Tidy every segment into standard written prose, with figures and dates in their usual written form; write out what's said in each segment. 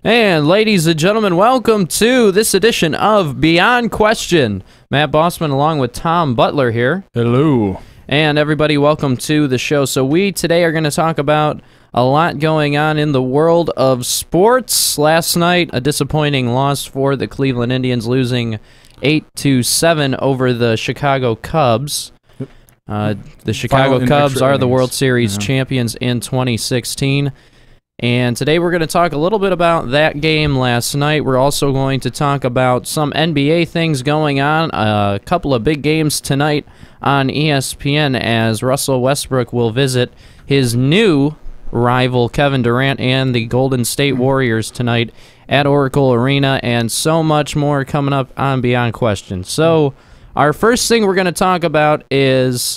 And ladies and gentlemen, welcome to this edition of Beyond Question. Matt Bossman along with Tom Butler here. Hello. And everybody, welcome to the show. So we today are going to talk about a lot going on in the world of sports. Last night, a disappointing loss for the Cleveland Indians, losing 8-7 over the Chicago Cubs. The Chicago Cubs are the World Series champions in 2016. And today we're going to talk a little bit about that game last night. We're also going to talk about some NBA things going on, a couple of big games tonight on ESPN as Russell Westbrook will visit his new rival Kevin Durant and the Golden State Warriors tonight at Oracle Arena, and so much more coming up on Beyond Question. So our first thing we're going to talk about is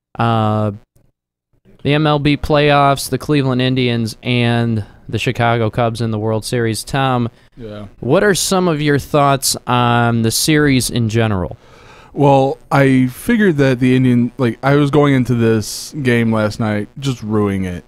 the MLB playoffs, the Cleveland Indians, and the Chicago Cubs in the World Series. Tom, what are some of your thoughts on the series in general? Well, I figured that the Indian, I was going into this game last night just ruining it.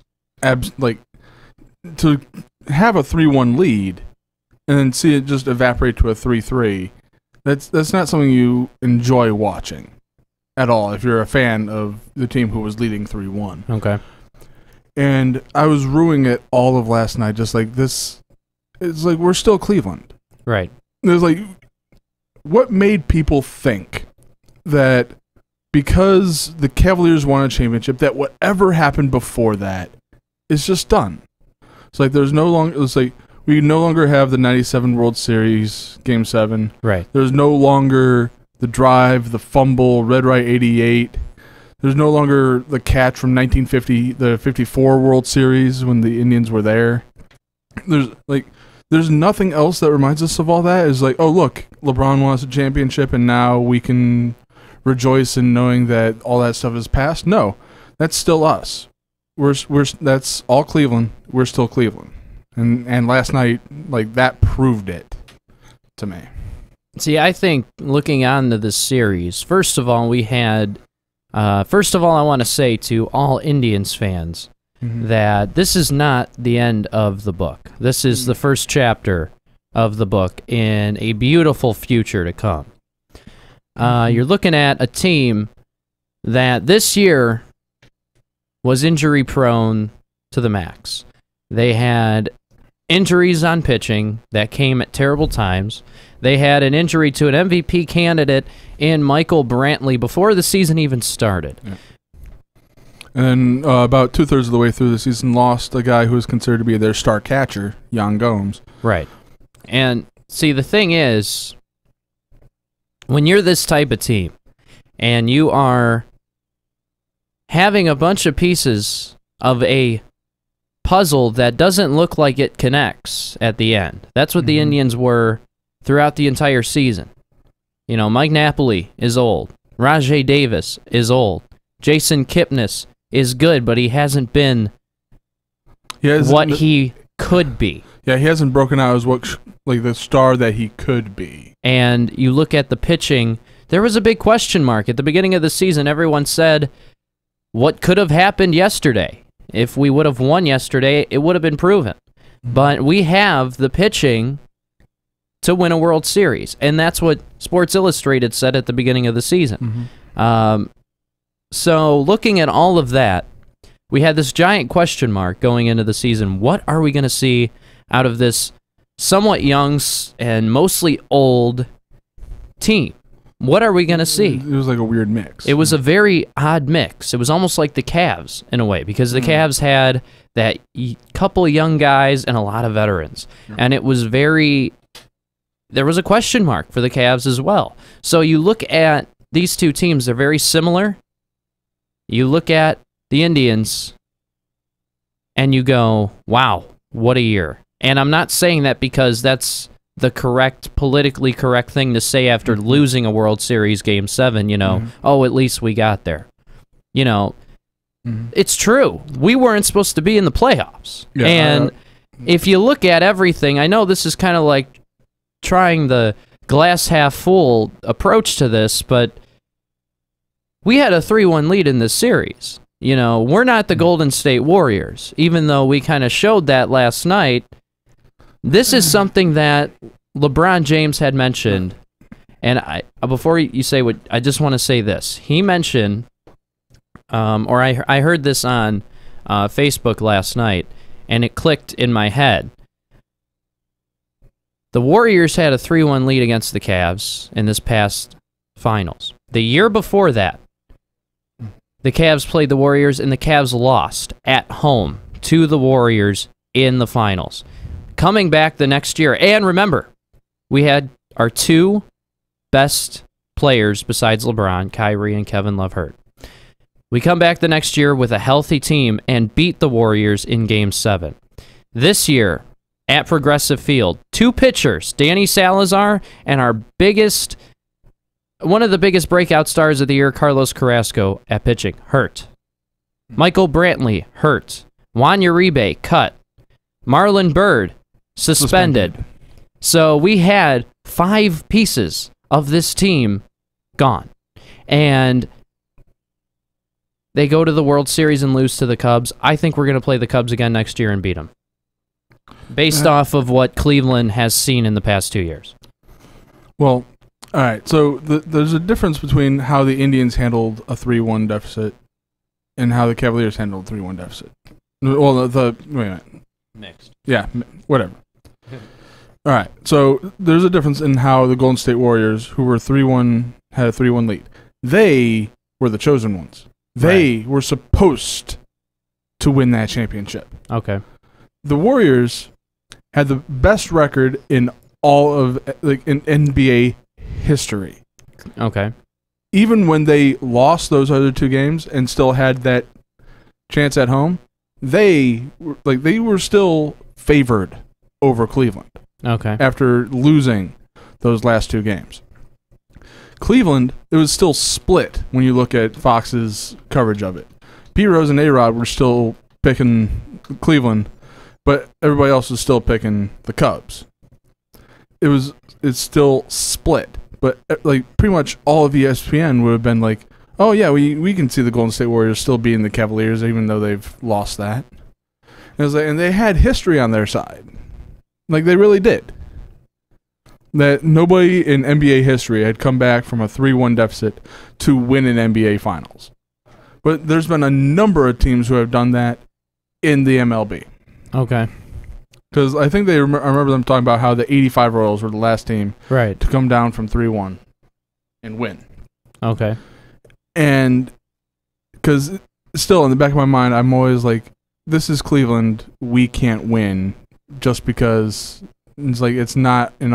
To have a 3-1 lead and then see it just evaporate to a 3-3, that's not something you enjoy watching at all if you're a fan of the team who was leading 3-1. Okay. And I was ruining it all of last night, just like this. It's like we're still Cleveland. Right. There's what made people think that because the Cavaliers won a championship, that whatever happened before that is just done. It's like there's no longer. It's like we no longer have the '97 World Series Game 7. Right. There's no longer the drive, the fumble, Red Right 88. There's no longer the catch from 1950, the 54 World Series when the Indians were there. There's nothing else that reminds us of all that. Is like, oh look, LeBron won us a championship, and now we can rejoice in knowing that all that stuff is past. No, that's still us. That's all Cleveland. We're still Cleveland, and last night that proved it to me. See, I think looking on to this series, first of all, I want to say to all Indians fans that this is not the end of the book. This is the first chapter of the book in a beautiful future to come. You're looking at a team that this year was injury-prone to the max. They had injuries on pitching that came at terrible times. They had an injury to an MVP candidate in Michael Brantley before the season even started. Yeah. And about 2/3 of the way through the season, lost a guy who was considered to be their star catcher, Yan Gomes. Right. And see, the thing is, when you're this type of team and you are having a bunch of pieces of a puzzle that doesn't look like it connects at the end, that's what the Indians were throughout the entire season. You know, Mike Napoli is old. Rajai Davis is old. Jason Kipnis is good, but he hasn't been what he could be. Yeah, he hasn't broken out as the star that he could be. And you look at the pitching, there was a big question mark. At the beginning of the season, everyone said, what could have happened yesterday? If we would have won yesterday, it would have been proven. But we have the pitching to win a World Series, and that's what Sports Illustrated said at the beginning of the season. So looking at all of that, we had this giant question mark going into the season. What are we going to see out of this somewhat young and mostly old team? What are we going to see? It was like a weird mix. It was a very odd mix. It was almost like the Cavs in a way, because the Cavs had that couple young guys and a lot of veterans. And it was there was a question mark for the Cavs as well. So you look at these two teams, they're very similar. You look at the Indians and you go, wow, what a year. And I'm not saying that because that's the politically correct thing to say after losing a World Series Game 7, oh, at least we got there. It's true. We weren't supposed to be in the playoffs. Yeah, and if you look at everything, I know this is kind of like trying the glass half full approach to this, but we had a 3-1 lead in this series. We're not the Golden State Warriors, even though we kind of showed that last night. This is something that LeBron James had mentioned, and before you say what, I just want to say this. He mentioned, or I heard this on Facebook last night, and it clicked in my head. The Warriors had a 3-1 lead against the Cavs in this past finals. The year before that, the Cavs played the Warriors, and the Cavs lost at home to the Warriors in the finals. Coming back the next year, and remember, we had our 2 best players besides LeBron, Kyrie and Kevin Love hurt. We come back the next year with a healthy team and beat the Warriors in Game 7. This year, at Progressive Field, 2 pitchers, Danny Salazar, and one of the biggest breakout stars of the year, Carlos Carrasco, at pitching, hurt. Michael Brantley, hurt. Juan Uribe, cut. Marlon Byrd, suspended. So we had 5 pieces of this team gone. And they go to the World Series and lose to the Cubs. I think we're going to play the Cubs again next year and beat them. Based off of what Cleveland has seen in the past 2 years. Well, all right. So there's a difference between how the Indians handled a 3-1 deficit and how the Cavaliers handled a 3-1 deficit. Well, wait a minute. Mixed. Yeah, whatever. All right. So there's a difference in how the Golden State Warriors, who were 3-1, had a 3-1 lead. They were the chosen ones. They were supposed to win that championship. Okay. The Warriors had the best record in all of in NBA history. Okay. Even when they lost those other 2 games and still had that chance at home, they were still favored over Cleveland. Okay. After losing those last 2 games. Cleveland, it was still split when you look at Fox's coverage of it. Pete Rose and A-Rod were still picking Cleveland, but everybody else was still picking the Cubs. It's still split, but pretty much all of ESPN would have been like, oh yeah, we can see the Golden State Warriors still beating the Cavaliers even though they've lost that. And it was and they had history on their side. They really did. That nobody in NBA history had come back from a 3-1 deficit to win an NBA Finals. But there's been a number of teams who have done that in the MLB. Okay. Because I think I remember them talking about how the 85 Royals were the last team to come down from 3-1 and win. Okay. And because still in the back of my mind, I'm always like, this is Cleveland. We can't win just because it's not in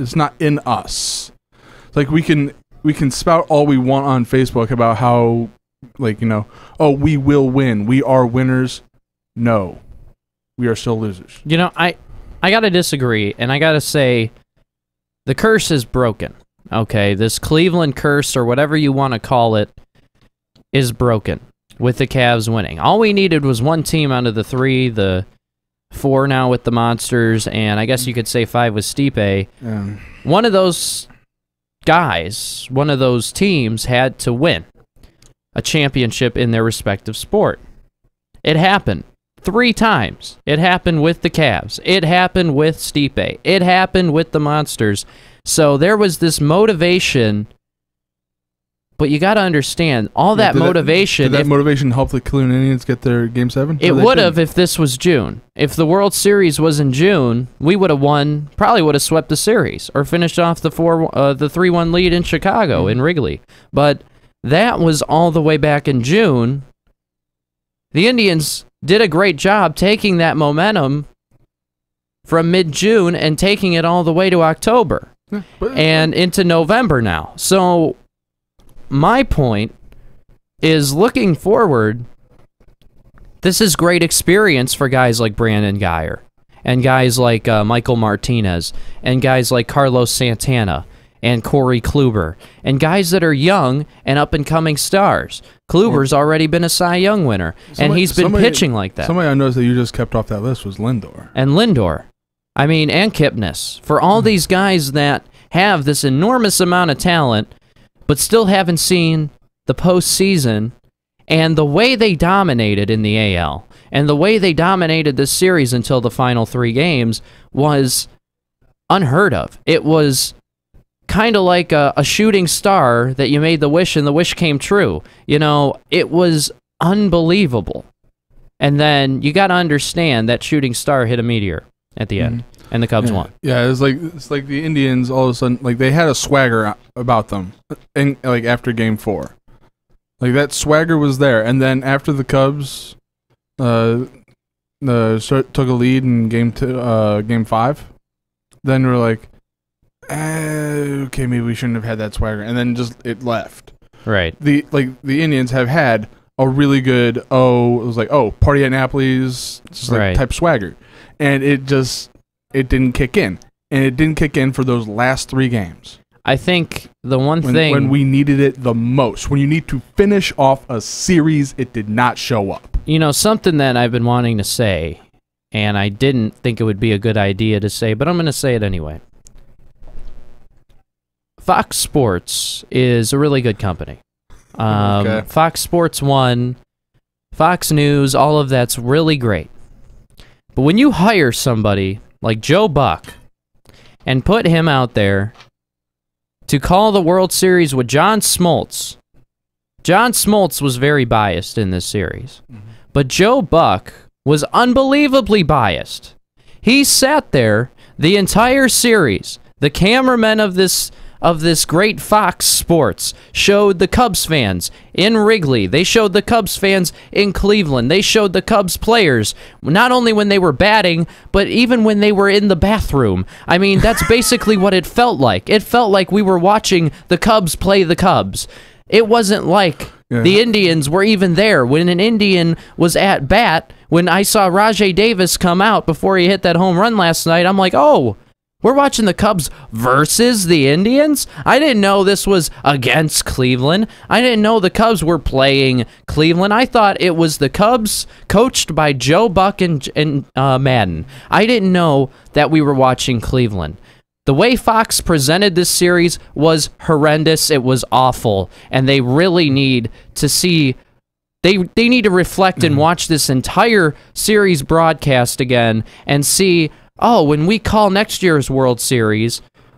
us. We can spout all we want on Facebook about how oh, we will win. We are winners. No. We are still losers. I got to disagree, and I got to say the curse is broken. Okay, this Cleveland curse, or whatever you want to call it, is broken with the Cavs winning. All we needed was 1 team out of the 3, the 4 now with the Monsters, and I guess you could say 5 with Stipe. One of those guys, one of those teams had to win a championship in their respective sport. It happened 3 times. It happened with the Cavs. It happened with Stipe. It happened with the Monsters. So there was this motivation, but you got to understand, all that motivation... Did that motivation help the Cleveland Indians get their Game 7? It would have if this was June. If the World Series was in June, we would have won, probably would have swept the series, or finished off the 3-1 lead in Chicago, in Wrigley. But that was all the way back in June. The Indians did a great job taking that momentum from mid-June and taking it all the way to October and into November now. So my point is, looking forward, this is great experience for guys like Brandon Guyer and guys like Michael Martinez and guys like Carlos Santana and Corey Kluber and guys that are young and up-and-coming stars. Kluber's already been a Cy Young winner, and he's been pitching like that. Somebody I noticed that you just kept off that list was Lindor. And Lindor. I mean, and Kipnis. For all these guys that have this enormous amount of talent, but still haven't seen the postseason And the way they dominated in the AL, and the way they dominated this series until the final 3 games was unheard of. It was kind of like a shooting star that you made the wish and the wish came true. You know, it was unbelievable. And then you got to understand that shooting star hit a meteor at the end, and the Cubs won. Yeah, it's like the Indians all of a sudden, like, they had a swagger about them, and like after Game 4, like that swagger was there. And then after the Cubs took a lead in Game 5, then we're like, okay, maybe we shouldn't have had that swagger, and then just it left. Right. The Indians have had a really good it was like party at Napoli's just like type swagger, and it didn't kick in, and it didn't kick in for those last 3 games. I think the one thing when we needed it the most, when you need to finish off a series, it did not show up. You know, something that I've been wanting to say, and I didn't think it would be a good idea to say, but I'm going to say it anyway. Fox Sports is a really good company. Okay. Fox Sports 1, Fox News, all of that's really great. But when you hire somebody like Joe Buck and put him out there to call the World Series with John Smoltz, John Smoltz was very biased in this series. But Joe Buck was unbelievably biased. He sat there the entire series. The cameramen of this great Fox Sports showed the Cubs fans in Wrigley. They showed the Cubs fans in Cleveland. They showed the Cubs players, not only when they were batting, but even when they were in the bathroom. I mean, that's basically what it felt like. It felt like we were watching the Cubs play the Cubs. It wasn't like the Indians were even there. When an Indian was at bat, when I saw Rajai Davis come out before he hit that home run last night, I'm like, oh, we're watching the Cubs versus the Indians? I didn't know this was against Cleveland. I didn't know the Cubs were playing Cleveland. I thought it was the Cubs coached by Joe Buck and Madden. I didn't know that we were watching Cleveland. The way Fox presented this series was horrendous. It was awful. And they really need to see... They need to reflect and watch this entire series broadcast again and see... Oh, when we call next year's World Series,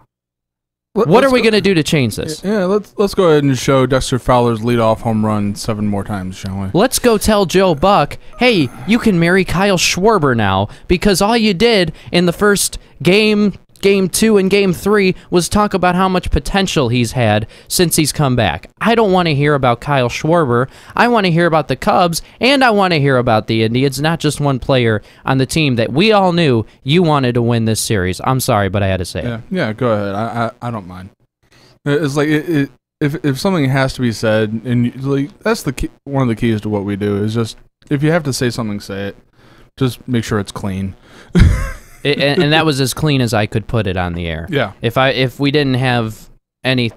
what are we going to do to change this? Yeah, let's go ahead and show Dexter Fowler's leadoff home run 7 more times, shall we? Let's go tell Joe Buck, hey, you can marry Kyle Schwarber now, because all you did in the first Game 2 and Game 3 was talk about how much potential he's had since he's come back. I don't want to hear about Kyle Schwarber. I want to hear about the Cubs, and I want to hear about the Indians, not just one player on the team that we all knew you wanted to win this series. I'm sorry, but I had to say it. Yeah, go ahead. I don't mind. It's like if something has to be said, and like that's the key, one of the keys to what we do is just if you have to say something, say it. Just make sure it's clean. And that was as clean as I could put it on the air. Yeah. If we didn't have any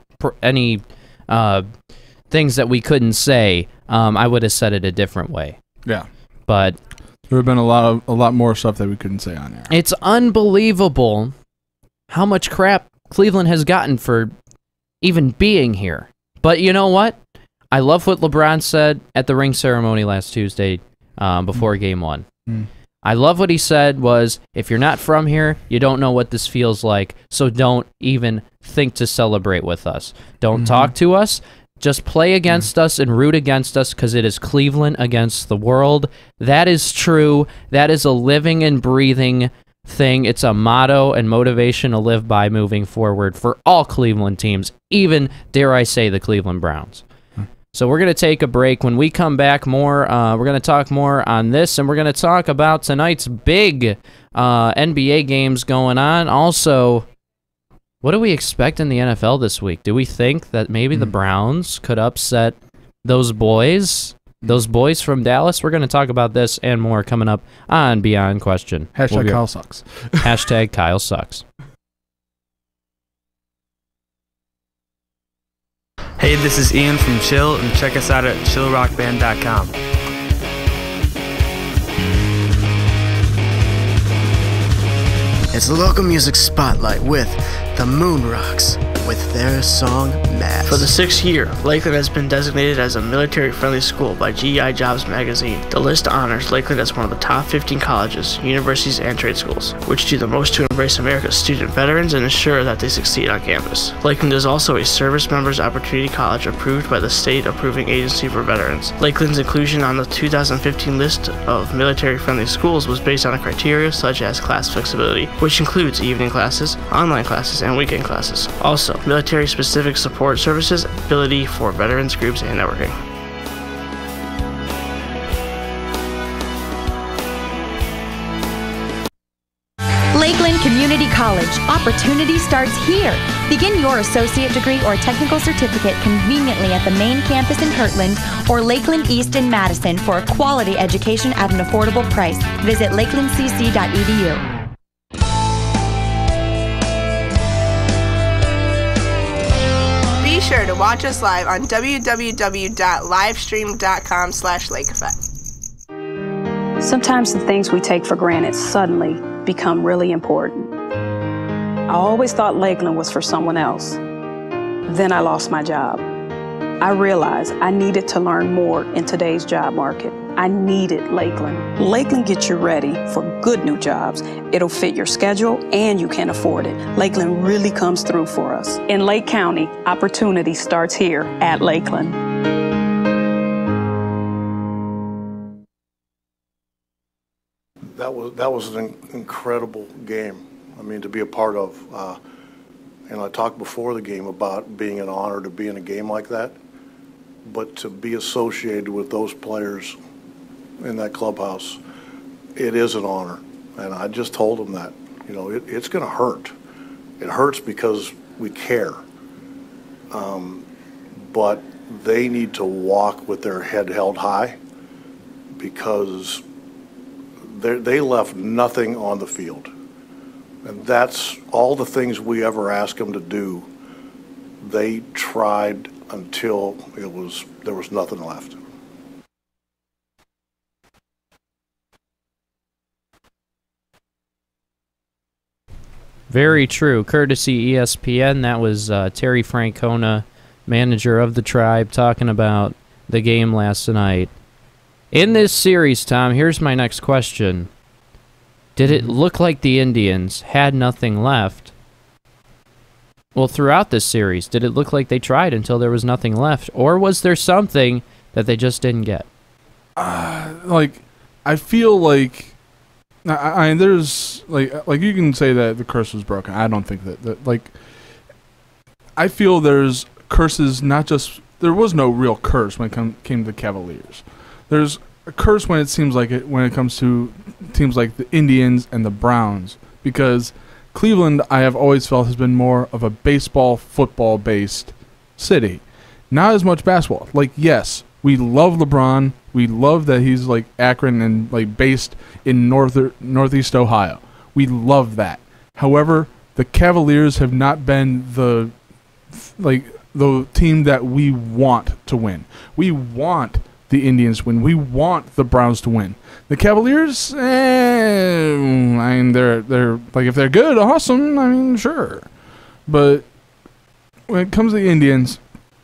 things that we couldn't say, I would have said it a different way. Yeah. But there have been a lot more stuff that we couldn't say on air. It's unbelievable how much crap Cleveland has gotten for even being here. But you know what? I love what LeBron said at the ring ceremony last Tuesday before Game 1. I love what he said was, if you're not from here, you don't know what this feels like, so don't even think to celebrate with us. Don't talk to us. Just play against us and root against us, because it is Cleveland against the world. That is true. That is a living and breathing thing. It's a motto and motivation to live by moving forward for all Cleveland teams, even, dare I say, the Cleveland Browns. So we're going to take a break. When we come back more, we're going to talk more on this, and we're going to talk about tonight's big NBA games going on. Also, what do we expect in the NFL this week? Do we think that maybe the Browns could upset those boys from Dallas? We're going to talk about this and more coming up on Beyond Question. Hashtag Kyle sucks. Hashtag Kyle sucks. Hey, this is Ian from Chill, and check us out at chillrockband.com. It's the local music spotlight with the Moon Rocks. with their song Mass. For the 6th year, Lakeland has been designated as a military-friendly school by GI Jobs magazine. The list honors Lakeland as one of the top 15 colleges, universities, and trade schools, which do the most to embrace America's student veterans and ensure that they succeed on campus. Lakeland is also a Service Members Opportunity College approved by the State Approving Agency for Veterans. Lakeland's inclusion on the 2015 list of military-friendly schools was based on a criteria such as class flexibility, which includes evening classes, online classes, and weekend classes. Also, military-specific support services, ability for veterans groups, and networking. Lakeland Community College. Opportunity starts here. Begin your associate degree or technical certificate conveniently at the main campus in Kirtland or Lakeland East in Madison for a quality education at an affordable price. Visit lakelandcc.edu. Be sure to watch us live on www.livestream.com/lakeeffect. Sometimes the things we take for granted suddenly become really important. I always thought Lakeland was for someone else. Then I lost my job. I realized I needed to learn more in today's job market. I needed Lakeland. Lakeland gets you ready for good new jobs. It'll fit your schedule and you can afford it. Lakeland really comes through for us. In Lake County, opportunity starts here at Lakeland. That was an incredible game. I mean, to be a part of. And I talked before the game about being an honor to be in a game like that. But to be associated with those players in that clubhouse, it is an honor. And I just told them that, you know, it's going to hurt. It hurts because we care. But they need to walk with their head held high because they left nothing on the field. And that's all the things we ever asked them to do. They tried until there was nothing left. Very true. Courtesy ESPN, that was Terry Francona, manager of the Tribe, talking about the game last night. In this series, Tom, here's my next question. Did it look like the Indians had nothing left? Well, throughout this series, did it look like they tried until there was nothing left? Or was there something that they just didn't get? I feel like there's like you can say that the curse was broken. I don't think that I feel there's curses, not just there was no real curse when it came to the Cavaliers. There's a curse when it seems like it when it comes to teams like the Indians and the Browns, because Cleveland, I have always felt, has been more of a baseball, football-based city. Not as much basketball. Like, yes, we love LeBron. We love that he's like Akron and like based in Northeast Ohio. We love that. However, the Cavaliers have not been the team that we want to win. We want the Indians to win. We want the Browns to win. The Cavaliers, I mean, they're like, if they're good, awesome. I mean, sure. But when it comes to the Indians,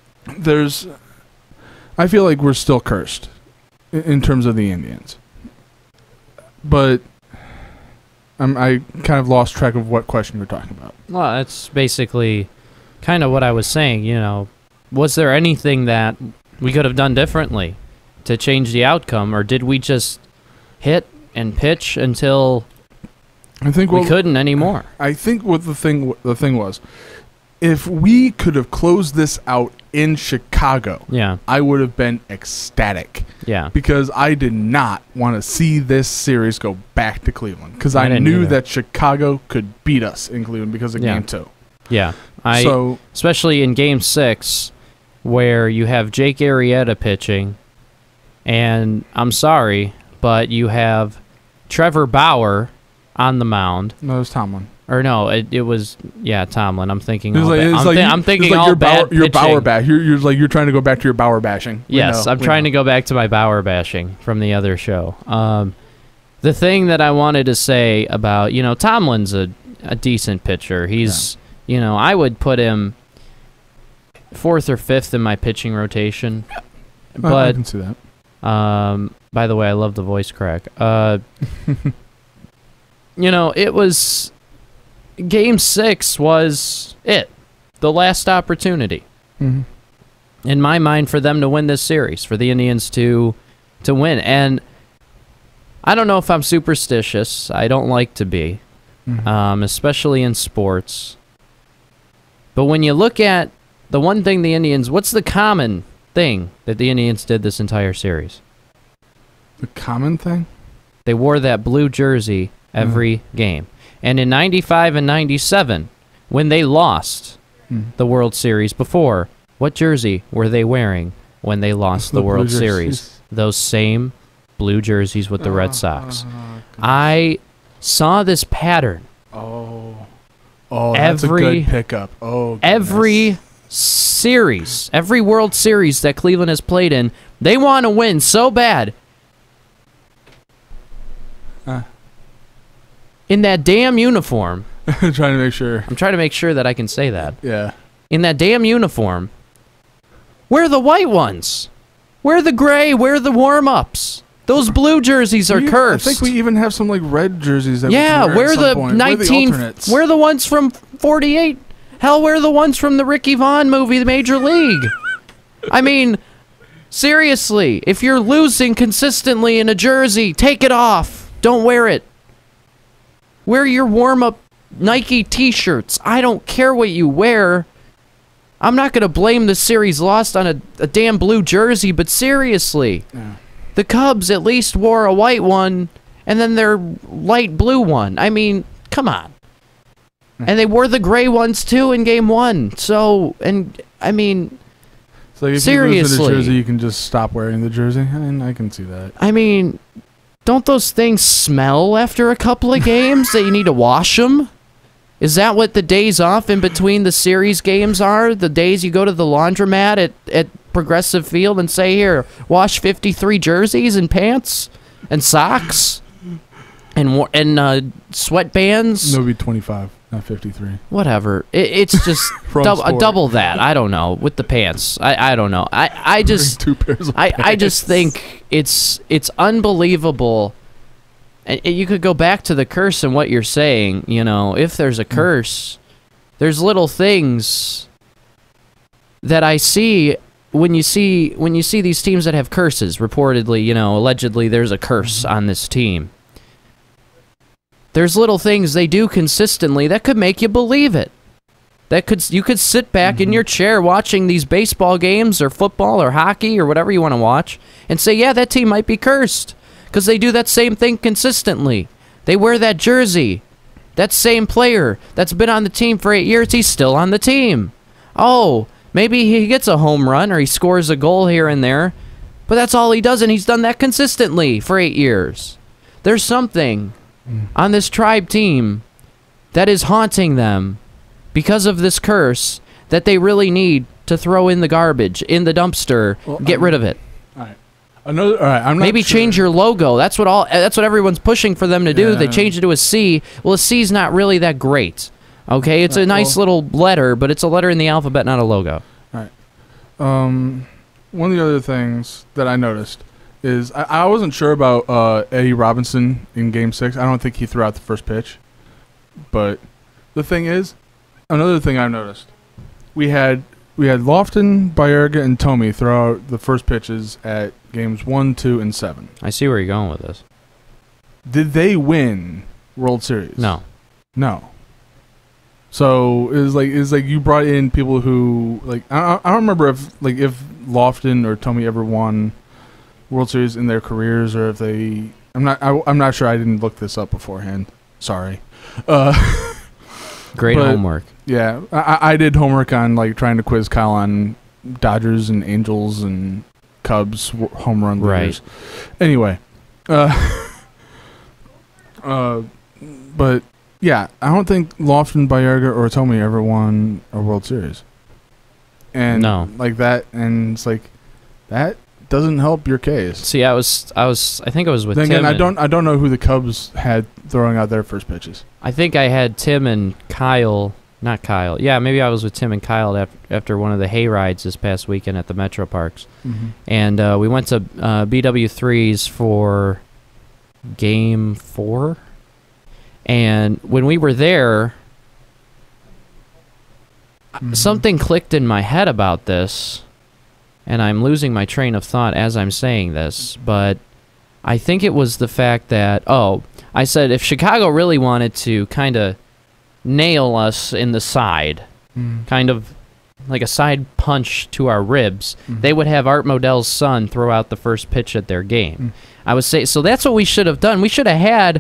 I feel like we're still cursed in terms of the Indians. But I kind of lost track of what question you're talking about. Well, that's basically kind of what I was saying. You know, was there anything that we could have done differently to change the outcome, or did we just hit and pitch until we couldn't anymore? I think what the thing was, if we could have closed this out in Chicago, I would have been ecstatic. Yeah, because I did not want to see this series go back to Cleveland, because I knew that Chicago could beat us in Cleveland because of Game 2. Yeah, especially in Game 6, where you have Jake Arrieta pitching. And I'm sorry, but you have Trevor Bauer on the mound. No, it was Tomlin. Or no, it was Tomlin. I'm thinking I'm thinking all bad pitching. Your Bauer bash. You're trying to go back to your Bauer bashing. Yes, I'm trying to go back to my Bauer bashing from the other show. The thing that I wanted to say about, Tomlin's a decent pitcher. He's, I would put him 4th or 5th in my pitching rotation. I But can see that. by the way, I love the voice crack. You know, it was Game 6 was it, the last opportunity. Mm-hmm. In my mind, for them to win this series, for the Indians to win. And I don't know if I'm superstitious. I don't like to be, especially in sports. But when you look at the one thing the Indians, what's the common thing that the Indians did this entire series? The common thing? They wore that blue jersey every game. And in 95 and 97, when they lost the World Series before, what jersey were they wearing when they lost the World Series? Those same blue jerseys with the Red Sox. I saw this pattern. Oh, that's a good pickup. Oh, goodness. Every series, every World Series that Cleveland has played in, they want to win so bad. In that damn uniform. Trying to make sure. I'm trying to make sure that I can say that. Yeah. In that damn uniform. Where are the white ones? Where are the gray? Where are the warm-ups? Those blue jerseys are cursed. I think we even have some like red jerseys that yeah, we can wear where at the some point. 19 where are the ones from 48? Hell, where are the ones from the Ricky Vaughn movie, The Major League? I mean, seriously, if you're losing consistently in a jersey, take it off. Don't wear it. Wear your warm-up Nike t-shirts. I don't care what you wear. I'm not going to blame the series lost on a damn blue jersey, but seriously. Yeah. The Cubs at least wore a white one, and then their light blue one. I mean, come on. And they wore the gray ones, too, in Game 1. So, and, I mean, so if seriously. you lose in a jersey, you can just stop wearing the jersey? I can see that. I mean, don't those things smell after a couple of games that you need to wash them? Is that what the days off in between the series games are? The days you go to the laundromat at Progressive Field and say, here, wash 53 jerseys and pants and socks and sweatbands? No, it'd be 25, not 53. Whatever. It's just double that. I don't know. With the pants. I don't know. I just 2 pairs of I just think it's unbelievable. And you could go back to the curse and what you're saying, you know, if there's a curse, there's little things that I see when you see these teams that have curses, reportedly, you know, allegedly there's a curse on this team. There's little things they do consistently that could make you believe it. You could sit back in your chair watching these baseball games or football or hockey or whatever you want to watch and say, yeah, that team might be cursed. Because they do that same thing consistently. They wear that jersey. That same player that's been on the team for 8 years, he's still on the team. Oh, maybe he gets a home run or he scores a goal here and there. But that's all he does, and he's done that consistently for 8 years. There's something on this Tribe team that is haunting them because of this curse that they really need to throw in the garbage, in the dumpster, get rid of it. All right, I'm not Maybe sure. change your logo. That's what everyone's pushing for them to do. They changed it to a C. Well, a C's not really that great. Okay, it's a nice little letter, but it's a letter in the alphabet, not a logo. All right. One of the other things that I noticed is I wasn't sure about Eddie Robinson in Game 6. I don't think he threw out the first pitch. But the thing is, another thing I've noticed, we had Lofton, Baerga, and Tomey throw out the first pitches at Games 1, 2, and 7. I see where you're going with this. Did they win World Series? No. So it's like you brought in people who like I don't remember if Lofton or Tomey ever won World Series in their careers or if they I'm not sure. I didn't look this up beforehand. Sorry. Great homework. Yeah, I did homework on like trying to quiz Kyle on Dodgers and Angels and Cubs home run leaders. Right. Anyway, but yeah, I don't think Lofton, Baerga, or Tomey ever won a World Series. And no, like that, and it's like that doesn't help your case. See, I think I was with then Tim. Again, I don't know who the Cubs had throwing out their first pitches. I think I had Tim and Kyle Not Kyle. Yeah, maybe I was with Tim and Kyle after one of the hay rides this past weekend at the Metro Parks. Mm-hmm. And we went to BW3's for Game 4. And when we were there, something clicked in my head about this, and I'm losing my train of thought as I'm saying this, but I think it was the fact that, I said if Chicago really wanted to kind of nail us in the side, kind of like a side punch to our ribs, they would have Art Modell's son throw out the first pitch at their game. I would say, so that's what we should have done. We should have had,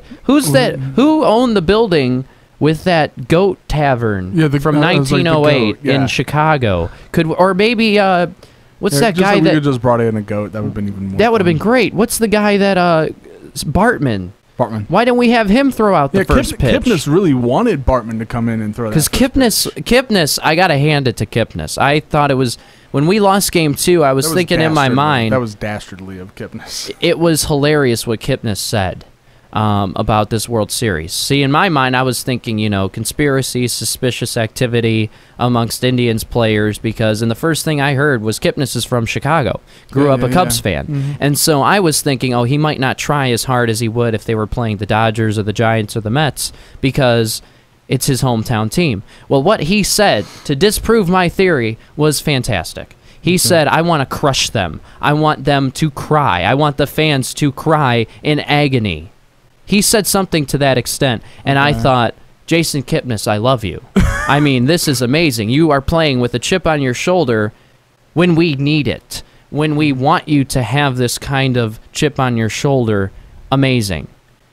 who owned the building with that goat tavern from 1908 in Chicago? Or maybe, what's that guy that... we could just brought in a goat, that would have been even more That would have been great. What's the guy that, Bartman. Why don't we have him throw out the first pitch? Kipnis really wanted Bartman to come in and throw that. Because Kipnis, I got to hand it to Kipnis. I thought it was, when we lost Game 2, I was thinking in my mind. That was dastardly of Kipnis. It was hilarious what Kipnis said about this World Series. See, in my mind, I was thinking, conspiracy, suspicious activity amongst Indians players, because, and the first thing I heard was Kipnis is from Chicago, grew up a Cubs fan. And so I was thinking, he might not try as hard as he would if they were playing the Dodgers or the Giants or the Mets, because it's his hometown team. Well, what he said to disprove my theory was fantastic. He said, I want to crush them. I want them to cry. I want the fans to cry in agony. He said something to that extent, and I thought, Jason Kipnis, I love you. I mean, this is amazing. You are playing with a chip on your shoulder when we need it, when we want you to have this kind of chip on your shoulder. Amazing.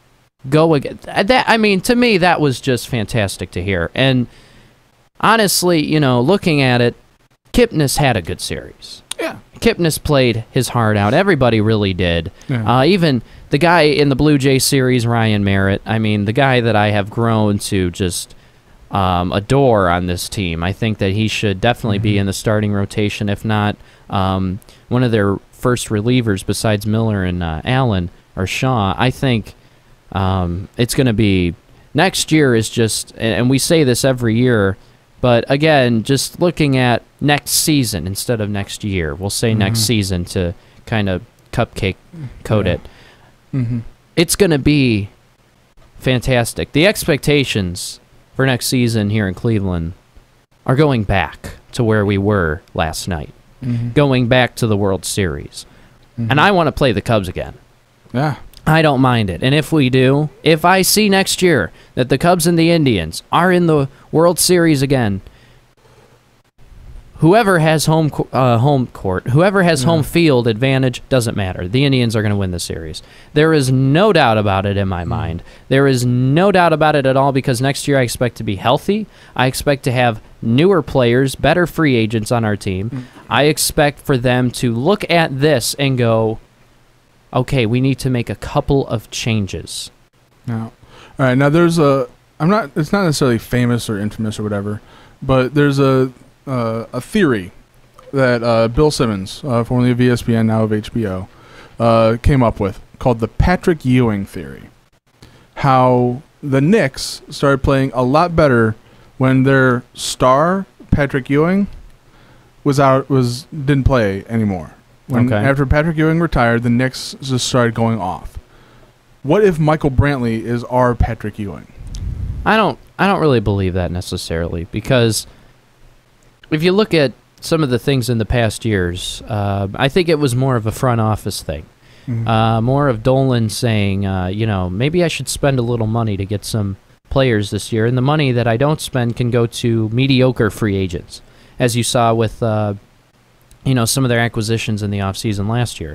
Go again. To me, that was just fantastic to hear. And honestly, looking at it, Kipnis had a good series. Yeah. Kipnis played his heart out. Everybody really did. Yeah. Even the guy in the Blue Jay series, Ryan Merritt, the guy that I have grown to just adore on this team. I think that he should definitely be in the starting rotation, if not one of their first relievers besides Miller and Allen or Shaw. I think it's going to be, next year is just, and we say this every year, but again, just looking at next season instead of next year. We'll say next season to kind of cupcake coat it. It's going to be fantastic. The expectations for next season here in Cleveland are going back to where we were last night, going back to the World Series. And I want to play the Cubs again. Yeah. I don't mind it. And if we do, if I see next year that the Cubs and the Indians are in the World Series again, whoever has home court, whoever has home field advantage, doesn't matter. The Indians are going to win the series. There is no doubt about it in my mind. There is no doubt about it at all, because next year I expect to be healthy. I expect to have newer players, better free agents on our team. I expect for them to look at this and go, okay, we need to make a couple of changes. Now, all right. Now there's it's not necessarily famous or infamous or whatever, but there's a theory that Bill Simmons, formerly of ESPN, now of HBO, came up with, called the Patrick Ewing theory. How the Knicks started playing a lot better when their star Patrick Ewing didn't play anymore. After Patrick Ewing retired, the Knicks just started going off. What if Michael Brantley is our Patrick Ewing? I don't really believe that necessarily, because if you look at some of the things in the past years, I think it was more of a front office thing. More of Dolan saying, maybe I should spend a little money to get some players this year, and the money that I don't spend can go to mediocre free agents, as you saw with some of their acquisitions in the offseason last year.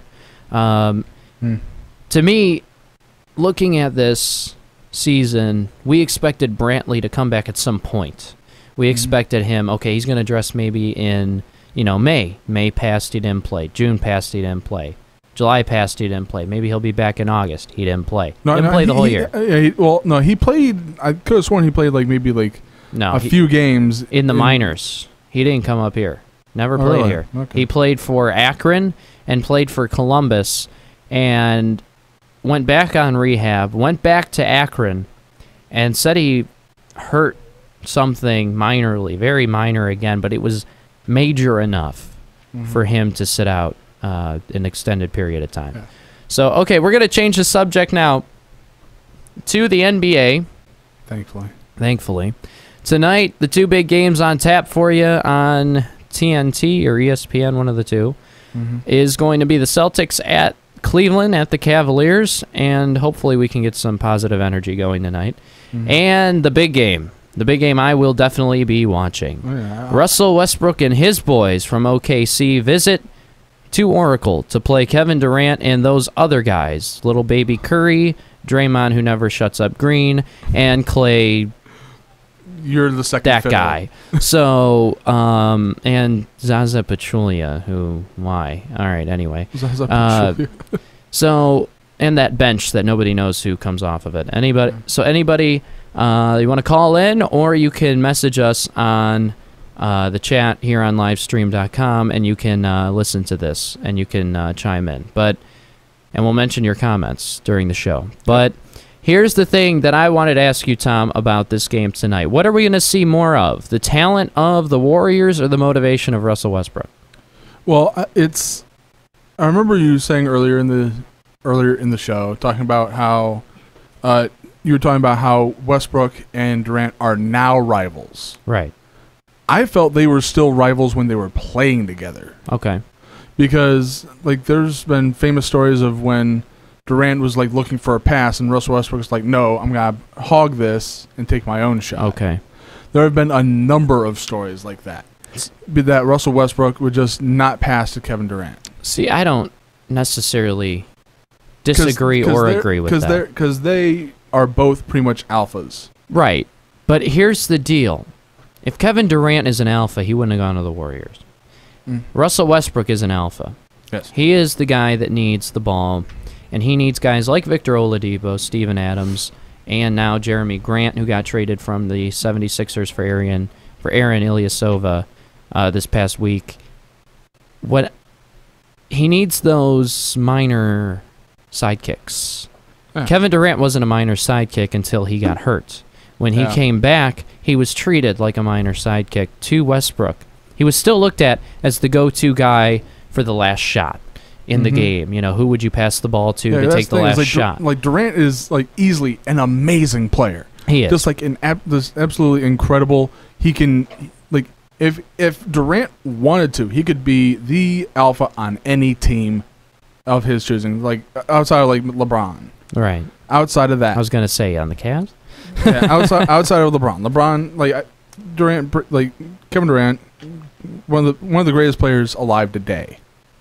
To me, looking at this season, we expected Brantley to come back at some point. We expected him, he's going to dress maybe in, May. May passed, he didn't play. June passed, he didn't play. July passed, he didn't play. Maybe he'll be back in August. He didn't play. Didn't play the whole year. He played, I could have sworn he played a few games. In the minors. He didn't come up here. Never played here. Okay. He played for Akron and played for Columbus and went back on rehab, went back to Akron, and said he hurt something minorly, very minor again, but it was major enough for him to sit out an extended period of time. Yeah. So, okay, we're going to change the subject now to the NBA. Thankfully. Tonight, the two big games on tap for you on TNT or ESPN, one of the two, is going to be the Celtics at Cleveland at the Cavaliers, and hopefully we can get some positive energy going tonight. And the big game I will definitely be watching. Russell Westbrook and his boys from OKC visit to Oracle to play Kevin Durant and those other guys, little baby Curry, Draymond, who never shuts up Green, and Clay. You're the second that fiddle. guy. So, and Zaza Pachulia, who, why? All right, anyway. Zaza Pachulia. So, and that bench that nobody knows who comes off of it. Anybody you want to call in, or you can message us on the chat here on livestream.com, and you can listen to this, and you can chime in. And we'll mention your comments during the show. But here's the thing that I wanted to ask you, Tom, about this game tonight. What are we going to see more of? The talent of the Warriors or the motivation of Russell Westbrook? Well, I remember you saying earlier in the show, talking about how you were talking about how Westbrook and Durant are now rivals. Right. I felt they were still rivals when they were playing together. Okay. Because there's been famous stories of when Durant was looking for a pass, and Russell Westbrook was like, "No, I'm gonna hog this and take my own shot." Okay. There have been a number of stories like that. That Russell Westbrook would just not pass to Kevin Durant. See, I don't necessarily disagree or agree with that. Because they are both pretty much alphas. Right. But here's the deal. If Kevin Durant is an alpha, he wouldn't have gone to the Warriors. Russell Westbrook is an alpha. Yes. He is the guy that needs the ball, and he needs guys like Victor Oladipo, Steven Adams, and now Jeremy Grant, who got traded from the 76ers for Aaron Ilyasova this past week. What he needs those minor sidekicks. Kevin Durant wasn't a minor sidekick until he got hurt. When he came back, he was treated like a minor sidekick to Westbrook. He was still looked at as the go-to guy for the last shot in the game. You know, who would you pass the ball to take the last shot? Durant is easily an amazing player. He is. Just just absolutely incredible. He can if Durant wanted to, he could be the alpha on any team of his choosing. Outside of LeBron. Right. Outside of that, I was gonna say on the Cavs. Yeah, outside of LeBron, Durant, Kevin Durant, one of the greatest players alive today.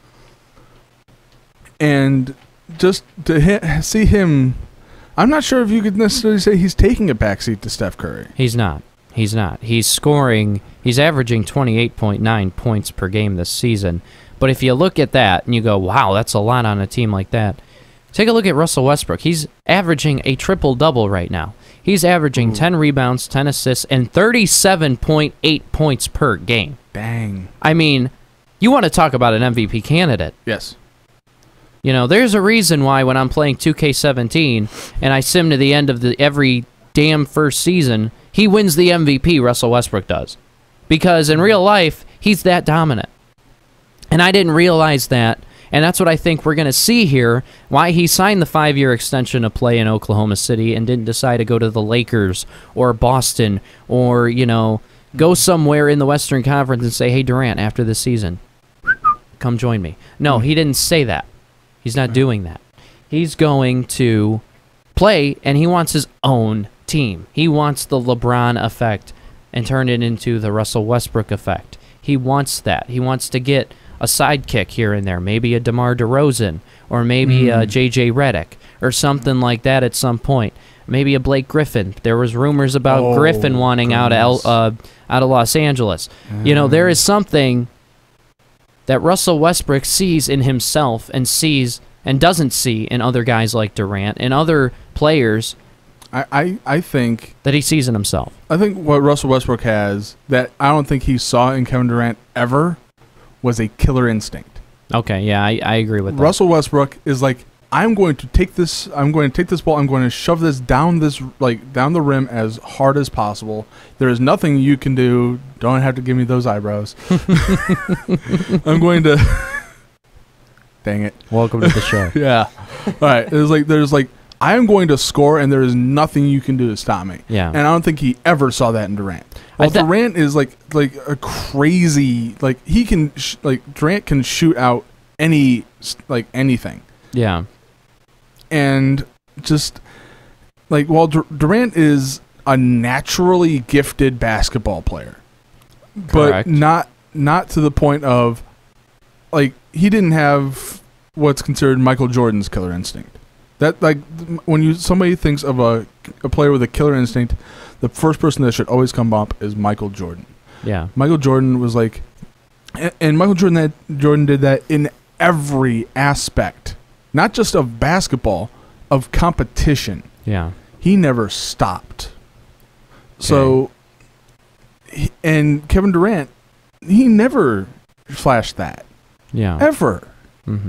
And just to see him, I'm not sure if you could necessarily say he's taking a backseat to Steph Curry. He's not. He's scoring. He's averaging 28.9 points per game this season. But if you look at that and you go, wow, that's a lot on a team like that. Take a look at Russell Westbrook. He's averaging a triple-double right now. He's averaging 10 rebounds, 10 assists, and 37.8 points per game. Dang. I mean, you want to talk about an MVP candidate. Yes. You know, there's a reason why when I'm playing 2K17 and I sim to the end of every damn first season, he wins the MVP, Russell Westbrook does. Because in real life, he's that dominant. And I didn't realize that. And that's what I think we're going to see here, why he signed the 5-year extension to play in Oklahoma City and didn't decide to go to the Lakers or Boston or, go somewhere in the Western Conference and say, hey, Durant, after this season, come join me. No, he didn't say that. He's not doing that. He's going to play, and he wants his own team. He wants the LeBron effect and turn it into the Russell Westbrook effect. He wants that. He wants to get a sidekick here and there, maybe a DeMar DeRozan, or maybe a J.J. Redick, or something like that at some point. Maybe a Blake Griffin. There was rumors about Griffin wanting out of Los Angeles. There is something that Russell Westbrook sees in himself and sees and doesn't see in other guys like Durant and other players. I think that he sees in himself. I think what Russell Westbrook has that I don't think he saw in Kevin Durant ever was a killer instinct. Okay, yeah, I agree with that. Russell Westbrook is like, I'm going to take this ball, I'm going to shove this down down the rim as hard as possible. There is nothing you can do. Don't have to give me those eyebrows. I'm going to dang it. Welcome to the show. Yeah. All right. There's I am going to score, and there is nothing you can do to stop me. Yeah. And I don't think he ever saw that in Durant. Well, Durant is like a crazy, he can Durant can shoot out anything. Yeah. And just while Durant is a naturally gifted basketball player, correct, but not to the point of he didn't have what's considered Michael Jordan's killer instinct. That when somebody thinks of a player with a killer instinct, the first person that should always come up is Michael Jordan. Yeah. Michael Jordan was and Michael Jordan did that in every aspect, not just of basketball, of competition. Yeah. He never stopped. Okay. So, and Kevin Durant, he never flashed that. Yeah. Ever. Mm-hmm.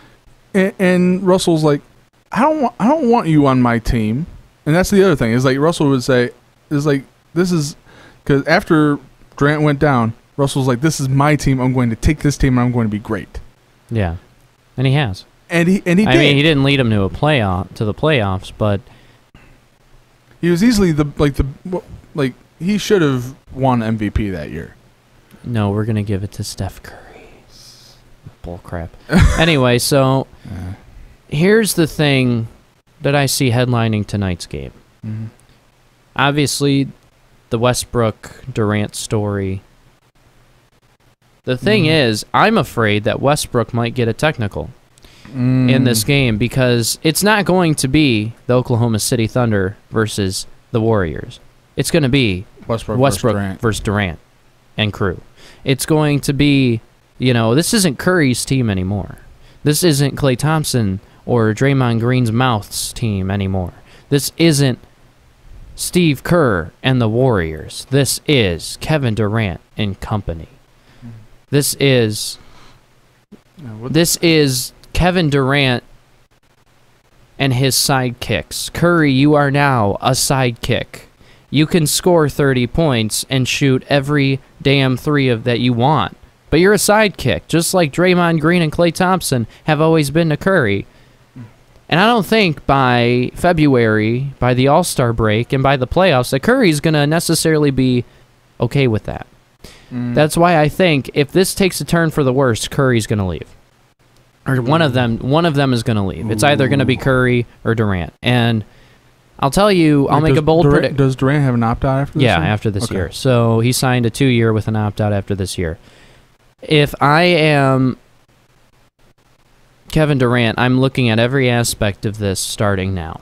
And Russell's I don't want you on my team. And that's the other thing is Russell would say this is because after Durant went down, Russell's this is my team. I'm going to take this team and I'm going to be great. Yeah, and he has. And he did. I mean, he didn't lead him to the playoffs, but he was easily he should have won MVP that year. No, we're gonna give it to Steph Curry. Bull crap. Anyway, so here's the thing that I see headlining tonight's game. Mm-hmm. Obviously, the Westbrook Durant story. The thing is, I'm afraid that Westbrook might get a technical in this game because it's not going to be the Oklahoma City Thunder versus the Warriors. It's going to be Westbrook versus Durant and crew. It's going to be, this isn't Curry's team anymore. This isn't Klay Thompson or Draymond Green's Mouth's team anymore. This isn't Steve Kerr and the Warriors. This is Kevin Durant and company. This is Kevin Durant and his sidekicks. Curry, you are now a sidekick. You can score 30 points and shoot every damn three of that you want. But you're a sidekick, just like Draymond Green and Klay Thompson have always been to Curry. And I don't think by February, by the All-Star break, and by the playoffs, that Curry's going to necessarily be okay with that. That's why I think if this takes a turn for the worse, Curry's going to leave. Or one of them is going to leave. It's either going to be Curry or Durant. And I'll tell you, I'll make a bold prediction. Does Durant have an opt-out after this year? Yeah, after this year. So he signed a 2-year with an opt-out after this year. If I am Kevin Durant, I'm looking at every aspect of this starting now.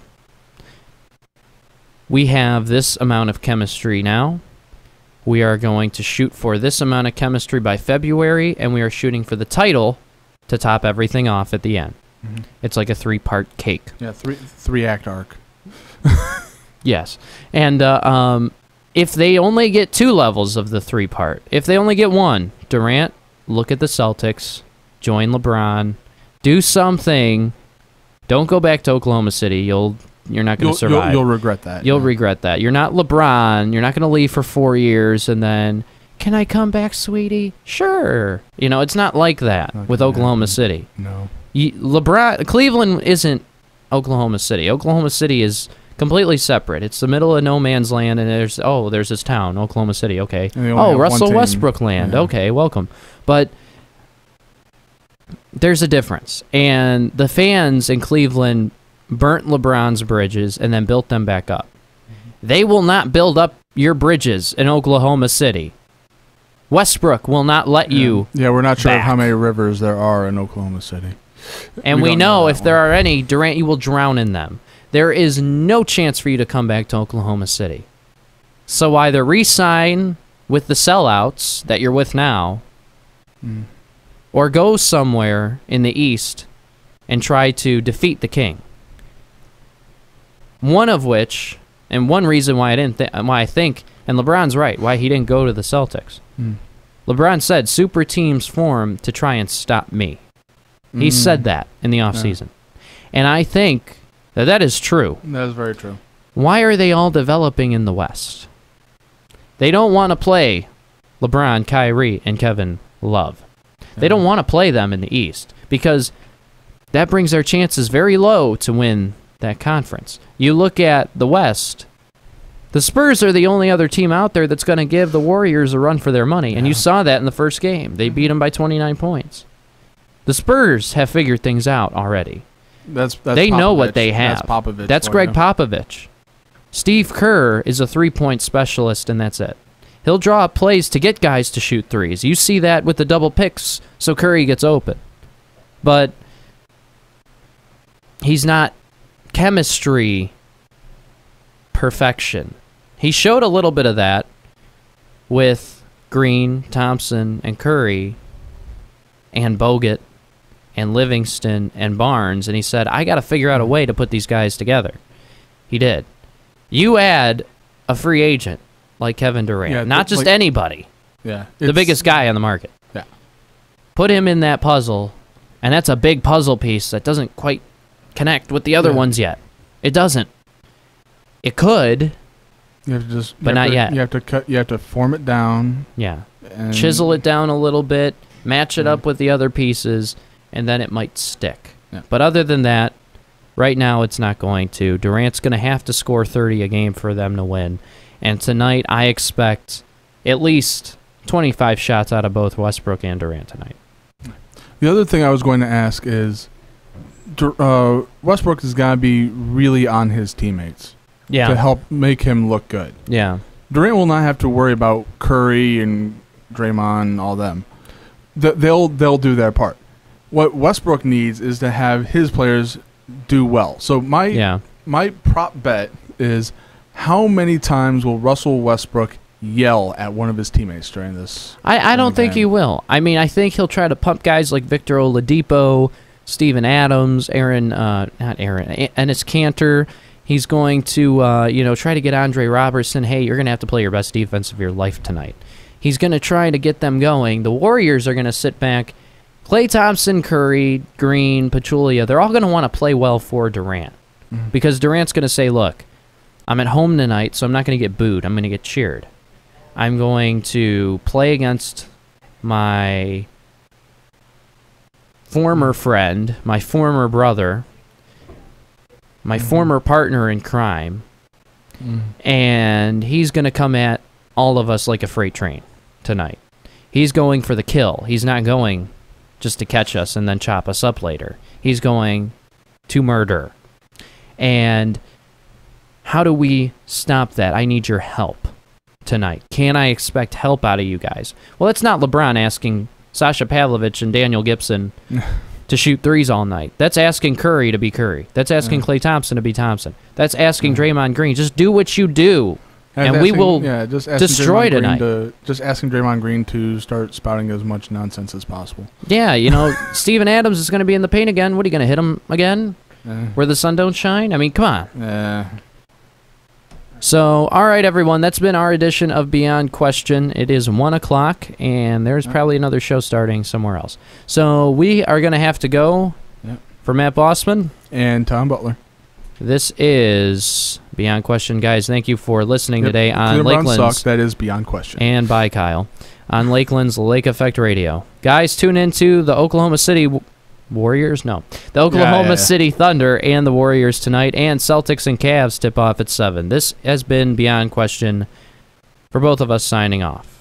We have this amount of chemistry now. We are going to shoot for this amount of chemistry by February, and we are shooting for the title to top everything off at the end. Mm-hmm. It's like a 3-part cake. Yeah, three-act arc. Yes. And if they only get 2 levels of the 3-part, if they only get 1, Durant, look at the Celtics, join LeBron, do something. Don't go back to Oklahoma City. You're not going to survive. You'll regret that. You'll regret that. You're not LeBron. You're not going to leave for 4 years and then, can I come back, sweetie? Sure. It's not like that with Oklahoma City. No. Cleveland isn't Oklahoma City. Oklahoma City is completely separate. It's the middle of no man's land, and there's this town, Oklahoma City. Okay. Russell Westbrook land. Yeah. Okay, welcome. But there's a difference, and the fans in Cleveland burnt LeBron's bridges and then built them back up. They will not build up your bridges in Oklahoma City. Westbrook will not let you. Yeah, we're not sure of how many rivers there are in Oklahoma City. And we know if there are any, Durant, you will drown in them. There is no chance for you to come back to Oklahoma City. So either re-sign with the sellouts that you're with now, or go somewhere in the East and try to defeat the King. One of which, and one reason why I think, and LeBron's right, why he didn't go to the Celtics. LeBron said, super teams form to try and stop me. He said that in the offseason. And I think that is true. That is very true. Why are they all developing in the West? They don't want to play LeBron, Kyrie, and Kevin Love. They don't want to play them in the East because that brings their chances very low to win that conference. You look at the West, the Spurs are the only other team out there that's going to give the Warriors a run for their money, and you saw that in the first game. They beat them by 29 points. The Spurs have figured things out already. That's they Popovich. know what they have. That's Popovich. That's Greg Popovich. Steve Kerr is a three-point specialist, and that's it. He'll draw up plays to get guys to shoot threes. You see that with the double picks, so Curry gets open. But he's not chemistry perfection. He showed a little bit of that with Green, Thompson, and Curry, and Bogut, and Livingston, and Barnes, and he said, I got to figure out a way to put these guys together. He did. You add a free agent like Kevin Durant, not just anybody. Yeah, the biggest guy on the market. Yeah. Put him in that puzzle, and that's a big puzzle piece that doesn't quite connect with the other ones yet. It doesn't. It could. You have to just, but not yet. You have to cut. You have to form it down. Yeah. And chisel it down a little bit, match it up with the other pieces, and then it might stick. Yeah. But other than that, right now it's not going to. Durant's going to have to score 30 a game for them to win. And tonight I expect at least 25 shots out of both Westbrook and Durant tonight. The other thing I was going to ask is, Westbrook has got to be really on his teammates to help make him look good. Yeah. Durant will not have to worry about Curry and Draymond and all them. They'll do their part. What Westbrook needs is to have his players do well. So my prop bet is, how many times will Russell Westbrook yell at one of his teammates during this? I don't think he will. I mean, I think he'll try to pump guys like Victor Oladipo, Steven Adams, Enes Kanter. He's going to try to get Andre Robertson. Hey, you're going to have to play your best defense of your life tonight. He's going to try to get them going. The Warriors are going to sit back. Klay Thompson, Curry, Green, Pachulia, they're all going to want to play well for Durant. Because Durant's going to say, look, I'm at home tonight, so I'm not going to get booed. I'm going to get cheered. I'm going to play against my former friend, my former brother, my former partner in crime, and he's going to come at all of us like a freight train tonight. He's going for the kill. He's not going just to catch us and then chop us up later. He's going to murder. And how do we stop that? I need your help tonight. Can I expect help out of you guys? Well, it's not LeBron asking Sasha Pavlovich and Daniel Gibson to shoot threes all night. That's asking Curry to be Curry. That's asking Klay Thompson to be Thompson. That's asking Draymond Green. Just do what you do, and we will destroy tonight. Just asking Draymond Green to start spouting as much nonsense as possible. Yeah, Steven Adams is going to be in the paint again. What, are you going to hit him again? Where the sun don't shine? I mean, come on. So, all right, everyone, that's been our edition of Beyond Question. It is 1 o'clock, and there's probably another show starting somewhere else. So we are going to have to go. For Matt Bossman and Tom Butler. This is Beyond Question, guys. Thank you for listening today on Lakeland's. That is Beyond Question. And bye, Kyle. On Lakeland's Lake Effect Radio. Guys, tune into the Oklahoma City Warriors? No. The Oklahoma City Thunder and the Warriors tonight, and Celtics and Cavs tip off at 7. This has been Beyond Question for both of us signing off.